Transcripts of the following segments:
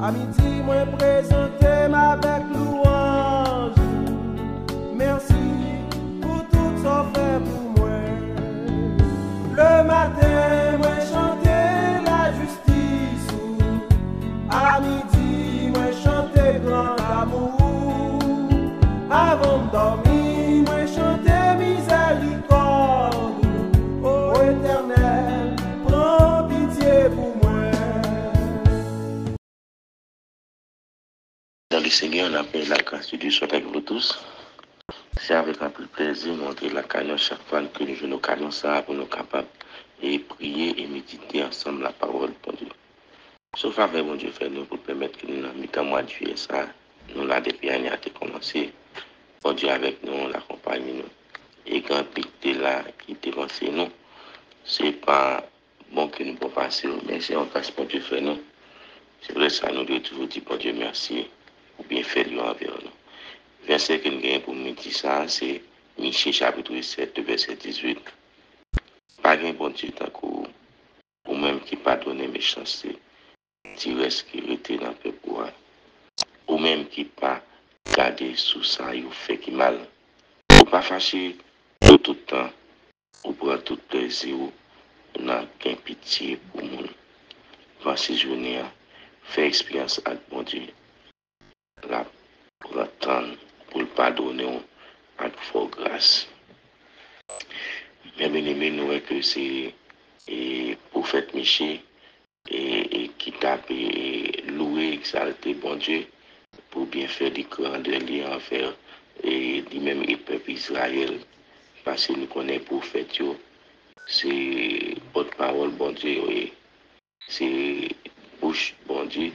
midi, moi présenter avec louange. Merci pour tout ça fait pour moi. Le matin, moi chanter la justice. À midi, moi chanter grand amour. Avant de dormir, moi chanter miséricorde. Ô Éternel, prends pitié pour moi. Dans le Seigneur, on appelle la grâce de Dieu soit avec vous tous. C'est avec un peu de plaisir de montrer la canyon chaque fois que nous jouons nos canyons ça pour nous capables et prier et méditer ensemble la parole de Dieu. Sauf avec mon Dieu fait nous pour permettre que nous dans le mois de juillet ça, nous là depuis l'année a commencé. Bon Dieu avec nous, l'accompagne nous. Et quand picté là qui dévance nous, c'est pas bon que nous pouvons passer, mais c'est un grâce pour Dieu fait nous. C'est vrai ça, nous devons toujours dire bon Dieu merci ou bien faire lui envers nous. Verset que nous gagnons pour nous dire ça, c'est Michée chapitre 7, verset 18. Pas gain bon Dieu tant qu'au ou même qui pardonne méchanceté, qui reste qui était dans le peuple, ou même qui pas garder sous ça, ou fait qui mal. Ou pas fâché tout le temps, ou prend tout plaisir, ou n'a qu'un pitié pour nous. Dans ces journées, faire expérience avec mon Dieu, la pour attendre, pour le pardonner, avec fort grâce. Mais bien aimé, nous voyons que c'est le prophète Michée et qui tape louer, exalter bon Dieu pour bien faire des grandeurs liées envers et lui-même le peuple Israël. Parce que nous connaissons le prophète, c'est porte-parole bon Dieu, c'est bouche bon Dieu,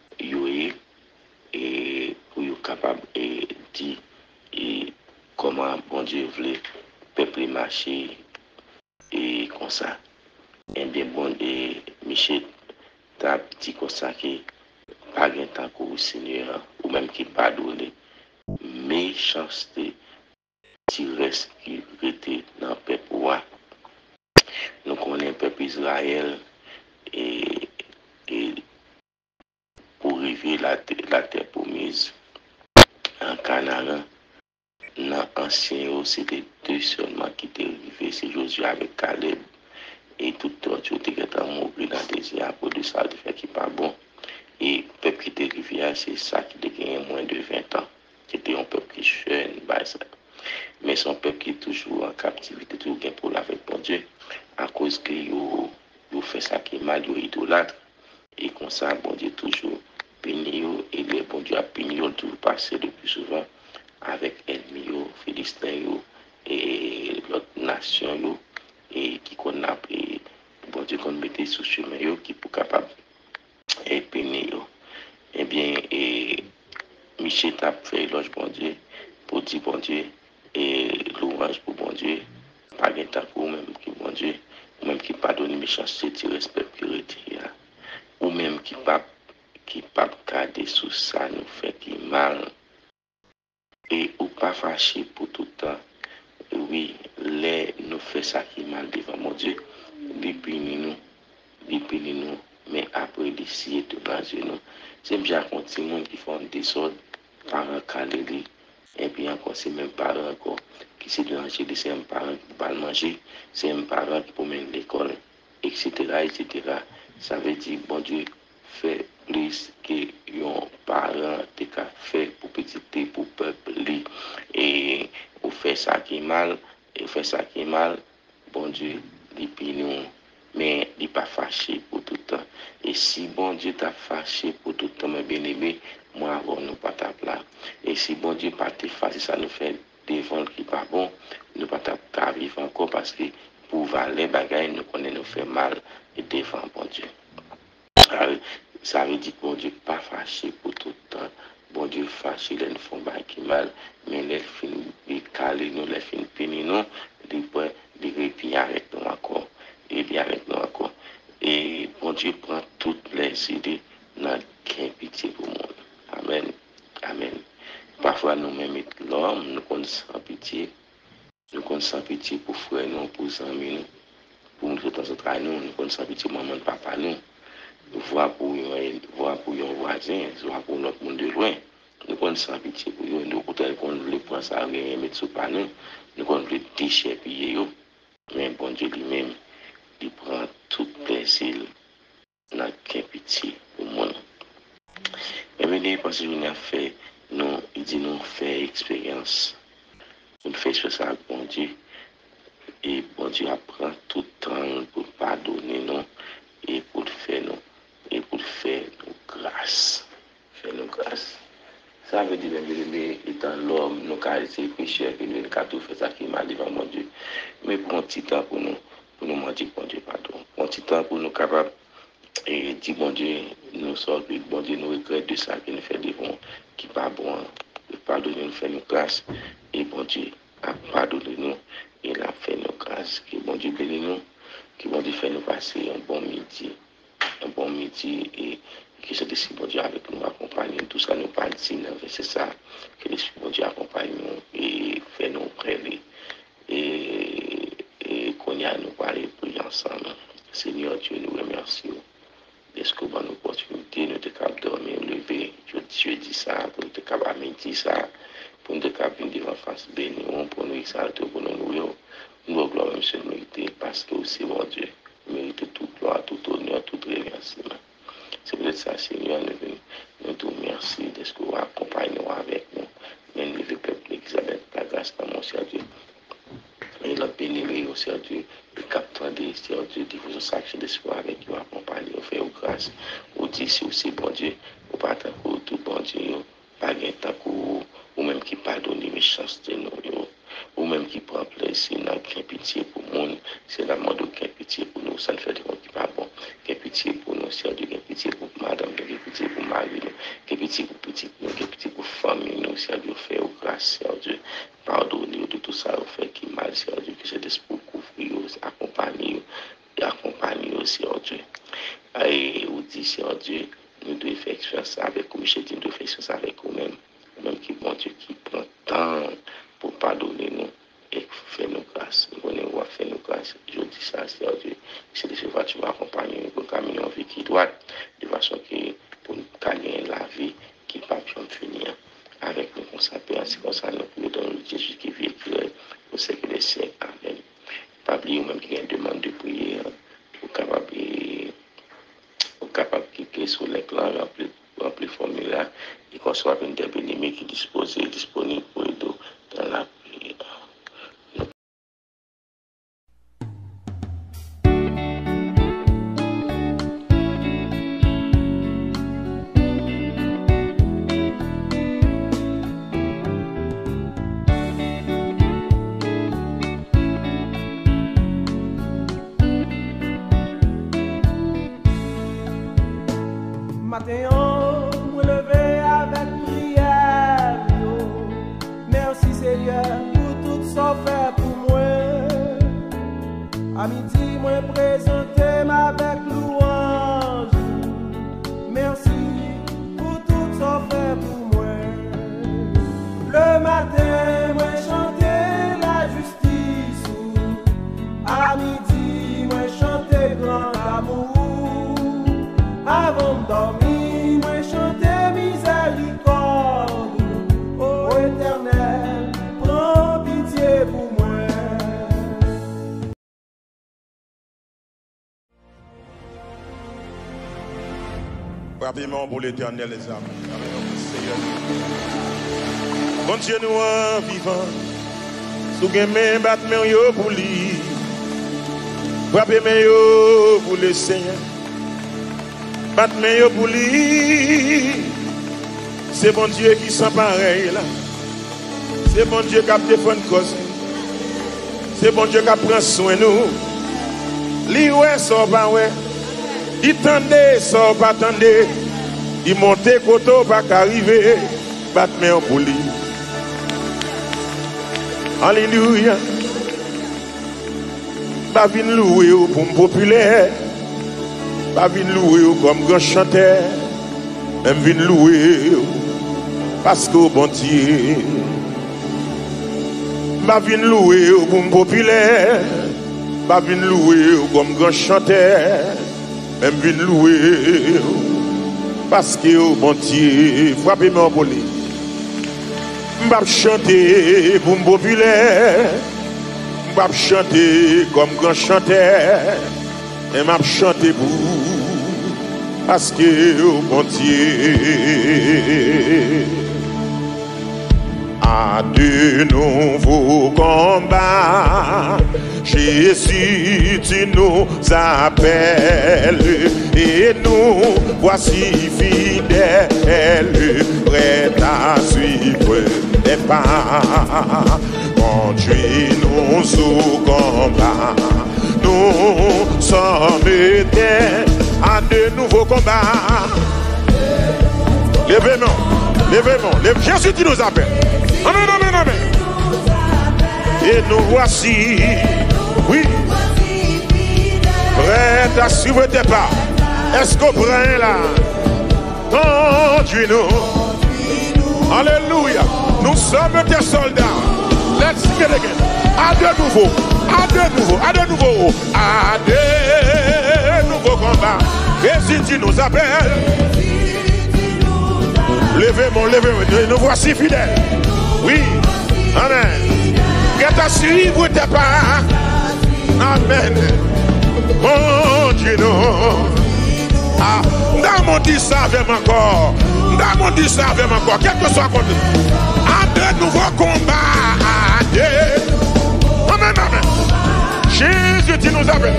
et pour être capable de dire comment bon Dieu voulait peuple marcher et comme ça. Et bien bon, et Michel t'a dit comme ça que pas de temps pour le Seigneur, ou même qui pardonne, méchanceté, qui reste qui était dans le peuple. Nous connaissons le peuple Israël et pour arriver la terre promise en Canaan, dans l'ancien, c'était deux seulement qui étaient arrivés, c'est Josué avec Caleb. Et tout le qui était mort dans le désert pour de ça, de fait qui pas bon. Et le peuple qui était arrivé, c'est ça qui était gagné moins de 20 ans. C'était un peuple qui est jeune, mais son peuple qui est toujours en captivité, toujours gain pour avec bon Dieu, à cause que yo fait ça qui est mal, yo idolâtre. Et comme ça, bon Dieu toujours béni et le bon Dieu a béni toujours passé le plus souvent avec ennemis, Philistins et l'autre nation et qui qu'on a pris, bon Dieu qu'on mettait sous chemin qui pour capable et béni. Eh bien, Michel t'a fait éloge bon Dieu pour dire bon Dieu et louange pour bon Dieu, pas de temps pour même qui bon Dieu, ou même qui pardonne méchanceté, respect, pureté, ou même qui pas garder sous ça nous fait qui mal et ou pas fâché pour tout le temps. Oui, les nous fait ça qui mal devant mon Dieu, depuis nous, mais après d'essayer de baser nous. C'est bien continuer qui font des désordre, parents calés, et puis encore c'est même parents encore qui se danger, c'est un parent qui ne peut pas manger, c'est un parent qui peut mener l'école, etc., etc. Ça veut dire, bon Dieu, fait plus que un parent qui a fait pour petit pour peuple et on fait ça qui est mal, et fait ça qui est mal, bon Dieu, depuis nous, mais il n'est pas fâché pour tout le temps. Et si bon Dieu t'a fâché pour tout le temps, mes bien-aimés, moi avant nous pas ta là. Et si bon Dieu pas te fâché, ça nous fait défendre qui pas bon, nous pas ta vivre encore parce que pour valer bagaille, nous connaissons nous fait mal et défendre bon Dieu. Ça veut dire que bon Dieu pas fâché pour tout le temps. Bon Dieu fâché, les nous font qui mal, mais les fins calés nous, les fins pénis nous, les répit avec nous encore, et bien avec nous encore. Et bon Dieu prend toutes les idées dans qu'un pitié pour le monde. Amen. Amen. Parfois nous-mêmes, l'homme, nous connaissons sans pitié. Nous connaissons sans pitié pour frères nous, pour amis nous, pour nous autres nous connaissons sans pitié maman, papa nous. voix pour un voisin, voix pour notre monde de loin. Nous connaissons sans pitié pour eux, nous connaissons le prendre ça, rien mettre sous panneau, nous connaissons le déchet piller eux. Mais bon Dieu lui-même, il prend tout plaisir dans qu'un pitié pour moi. Et bien, parce que nous avons fait, il dit nous fait expérience. Nous faisons ça avec bon Dieu. Et bon Dieu apprend tout le temps pour pardonner nous et pour faire nous grâce. Faire nous grâce. Ça veut dire que étant l'homme, nous avons été pécheurs, que nous avons tout fait ça qui est mal devant mon Dieu. Mais prends un petit temps pour nous demander bon Dieu pardon. Prends un petit temps pour nous capables et dire bon Dieu, nous sortons, bon Dieu, nous regrettons de ça que nous faisons devant, qui n'est pas bon. Pardonner nous, faire nous grâce. Et bon Dieu a pardonné nous. Et il a fait nous grâce. Que bon Dieu bénisse nous. Que bon Dieu fait nous passer un bon midi. Et que ce si bon Dieu avec nous accompagne. Tout ça nous parle ici. C'est ça. Que l'Esprit bon Dieu accompagne nous et fait nous prier. Et qu'on y a nous parler prier ensemble. Seigneur Dieu, nous remercions. Est-ce que bonne opportunité, nous sommes capables de dormir, lever, je dis ça, pour nous être capables de dire ça, pour nous être capables de venir en face béni, pour nous exalter, pour nous louer. Nous avons gloire, monsieur, mériter, parce que c'est bon Dieu, mérite toute gloire, tout honneur, tout remerciement. C'est peut-être ça, Seigneur, nous te remercions de ce que vous accompagnez avec nous. Nous le peuple Elisabeth, la grâce de mon Seigneur Dieu. Et la bénédiction, Seigneur Dieu, le capteur des Seigneur Dieu, diffusion sacrée d'espoir avec vous, accompagner, vous faire grâce. Vous dites si aussi, bon Dieu, vous partez pour tout, bon Dieu, pas de temps ou même qui pardonne les méchancetés, ou même qui prend plaisir dans qu'un pitié pour le monde, c'est la mode de qu'un pitié pour nous, ça ne fait de monde qui pas bon. Qu'un pitié pour nous, Seigneur Dieu, qu'un pitié pour madame, qu'un pitié pour mari, qu'un pitié pour petit, qu'un pitié pour famille, nous, Seigneur Dieu, faire grâce, Seigneur Dieu, pardonner de tout ça, vous fait qui mal, Seigneur Dieu, que c'est d'esprit couvrir, accompagner, Seigneur Dieu. Et vous dites, Seigneur Dieu, nous devons faire expérience avec vous, Michel, nous devons faire expérience avec vous-même, même qui, bon Dieu, qui prend temps pour pardonner nous et faire nos grâces. Nous voulons faire nos grâces. Je dis ça, Seigneur Dieu, c'est de ce fait tu vas accompagner pour caminer en vie qui doit, de façon que pour nous gagner la vie qui ne va pas finir avec nous consacrer, ainsi qu'on s'en occupe dans le Jésus qui vit au siècle des siècles. Amen. Pas oublier même qu'il y a une demande de prière pour capable de cliquer sur l'écran, remplir le formulaire et qu'on soit une des bénémies qui est disponible pour aider dans la prière. Matin, me lever avec prière. Merci Seigneur pour tout ça fait pour moi. À midi, moi présenter avec louange. Merci pour tout ça fait pour moi. Le matin, moi chanter la justice. À midi, moi chanter grand amour. Avant de dormir, moi chanter miséricorde. Ô Éternel, prends pitié pour moi. Rapidement pour l'Éternel, les âmes. Bon Dieu, nous en vivant. Sous gamin, battement yo pour lui. Frappez mes yo pour le Seigneur. Battement yo pour lui. C'est bon Dieu qui sent pareil là. C'est bon Dieu qui a défendu cause. C'est bon Dieu qui a pris soin de nous. Li ouais, ça pas ouais. Il tendait, ça pas tendait. Il montait koto pas qu'arriver. Battement pour lui. Alléluia. Pas vin louer pour me populaire. Pas vin louer comme grand chanteur. Même vin louer parce que bon Dieu. Pas vin louer pour me populaire. Pas vin louer comme grand chanteur. même vin louer parce que au bon Dieu frappez-moi en volée. M'bap chanter pour populaire, m'bap chanter comme grand chanteur, et m'bap chanter pour parce que au bon Dieu. À de nouveaux combats, Jésus, tu nous appelles et nous voici fidèles, prêts à suivre les pas. Conduis-nous au combat, nous sommes des à de nouveaux combats. Levez-nous, levez-nous, Jésus, tu nous appelles. Amen, amen, amen. Et nous voici, oui, prêts à suivre tes pas. Est-ce qu'on prend là? Conduis-nous. Alléluia. Nous sommes tes soldats. Let's sing it again. À de nouveau, à de nouveau, à de nouveau, à de nouveaux combats. Et si tu nous appelles, levez-moi, levez-moi. Nous voici fidèles. Oui, amen. Qu'est-ce à suivre tes pas? Amen. Mon Dieu, non. Ah, dans mon dit ça avec encore. Dans mon dit ça avec encore. Quel que soit contre. À de nouveaux combats. À de. Amen, amen. Jésus, tu nous appelles.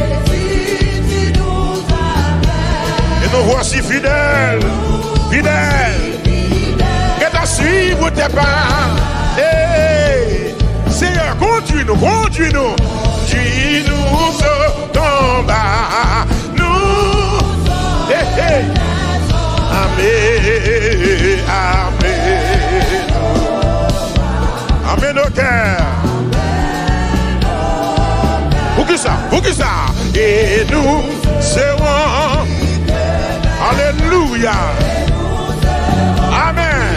Et nous voici fidèles. Fidèles. Qu'est-ce à suivre tes pas? Hey, Seigneur, conduis-nous, conduis-nous, conduis-nous au combat. Nous, hey, hey. Amen, amen, amen au cœur. Pour qui ça? Pour qui ça? Et nous serons, alléluia, amen.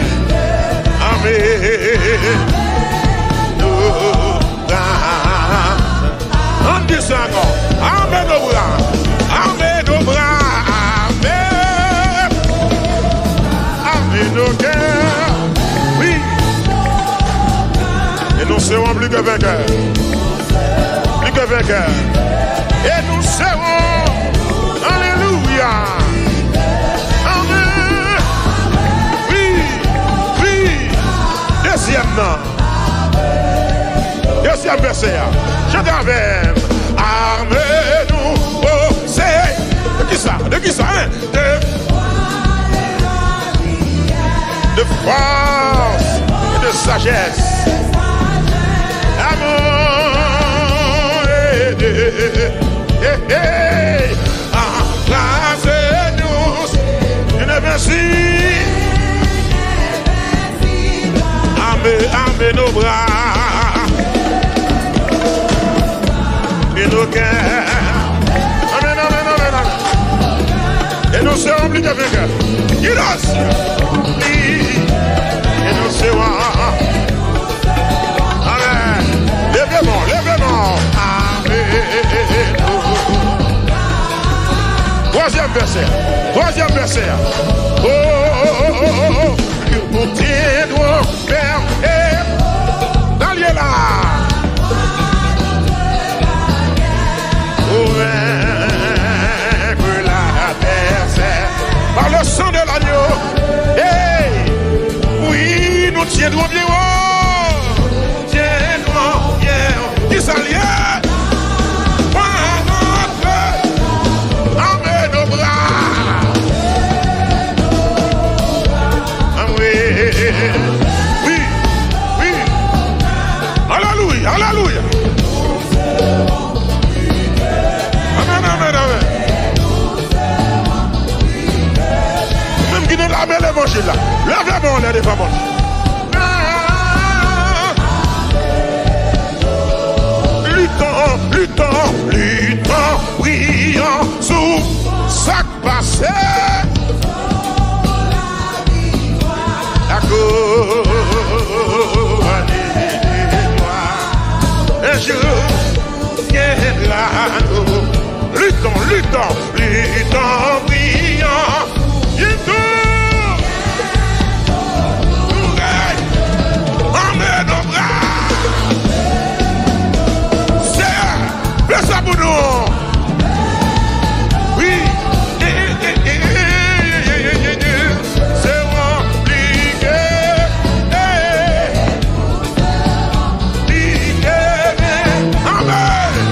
On dit ça encore. Amen au bras. Amen au bras. Amen. Amen au cœur. Oui. Et nous serons plus que vainqueurs. Plus que vainqueurs. Et nous serons. Alléluia. Deuxième verset. Chantez avec. Armez-nous au Seigneur. De qui ça? De qui ça? Hein? De force et de sagesse. Amour et de. Embrassez-nous. Une merci. Amen nos bras et nos cœurs. Amen, amen, amen, amen. Et nous serons plus que vainqueurs. Et nous serons. Amen. Levez-moi, levez-moi. Amen. Troisième verset. Troisième verset. Oh, oh, oh, oh, oh, oh. Nous tiendrons ferme et dans lieu là. Pour vaincre l'adversaire par le sang de l'agneau. Hey, oui, nous tiendrons bien haut. Tiendrons bien haut. Qui s'allie? Amen nos bras. Oui, oui. Alléluia, alléluia. Amen, amen, amen. Même qui ne l'a pas l'évangile là. Levez-moi les deux femmes. Luttons, luttons, luttons, prions sous sac passé. Un jour viendra nous luttons, prions. Amen, nos bras. C'est ça pour nous. Oui. C'est compliqué. Amen.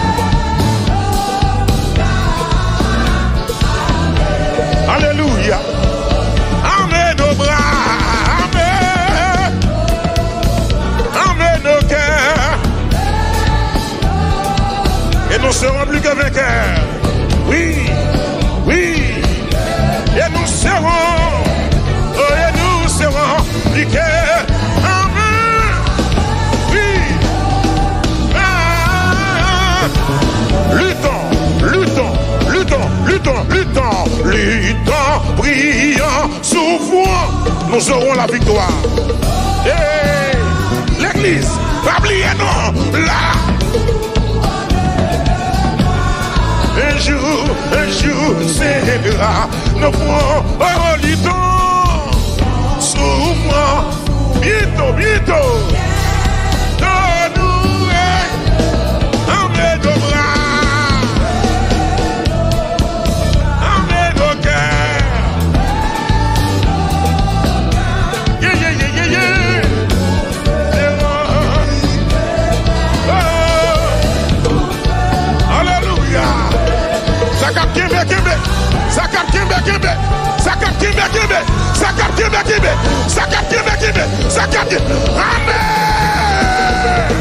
Alléluia. Amen, nos bras. Et nous serons plus que vainqueurs. Oui, oui. Et nous serons. Oh, et nous serons plus que. Amen. Oui. Ah. Luttons, prions, souffrons. Nous aurons la victoire. Et l'église, oubliez-nous là. Un jour, Seigneur, nous ferons luttons, souffrons, bientôt. Donne-nous un de bras, un de cœur. Alléluia. Zakap Kimbe. Amen.